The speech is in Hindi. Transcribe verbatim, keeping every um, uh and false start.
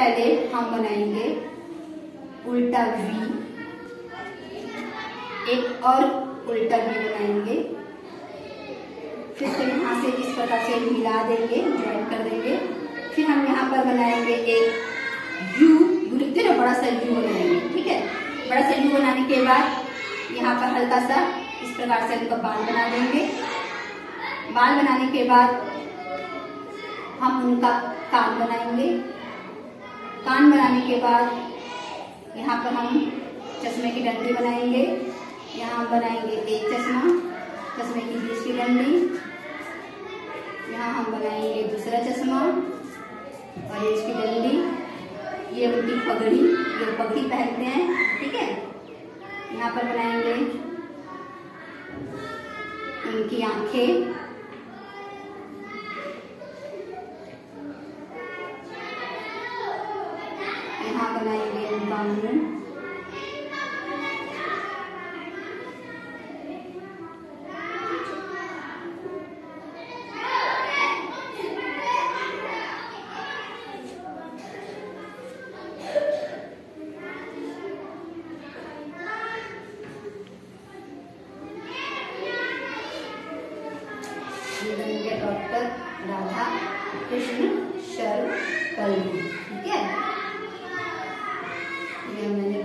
पहले हम बनाएंगे उल्टा वी, एक और उल्टा वी बनाएंगे, फिर से यहाँ से इस प्रकार से मिला देंगे, ज्वाइन कर देंगे। फिर हम यहाँ पर बनाएंगे एक यू, यू लिखते हैं ना, बड़ा सा यू बनाएंगे। ठीक है, बड़ा सा यू बनाने के बाद यहाँ पर हल्का सा इस प्रकार से उनका बाल बना देंगे। बाल बनाने के बाद हम उनका कान बनाएंगे। कान बनाने के बाद यहाँ पर हम चश्मे की डंडी बनाएंगे। यहाँ हम बनाएंगे एक चश्मा, चश्मे की बीच की डंडी, यहाँ हम बनाएंगे दूसरा चश्मा और इसकी डंडी। ये उनकी पगड़ी, ये पगड़ी पहनते हैं। ठीक है, यहाँ पर बनाएंगे उनकी आंखें, यहाँ बनाएंगे उनका मुंह, डॉक्टर राधा कृष्ण शर्मा कल्लू। ठीक है, ये मैंने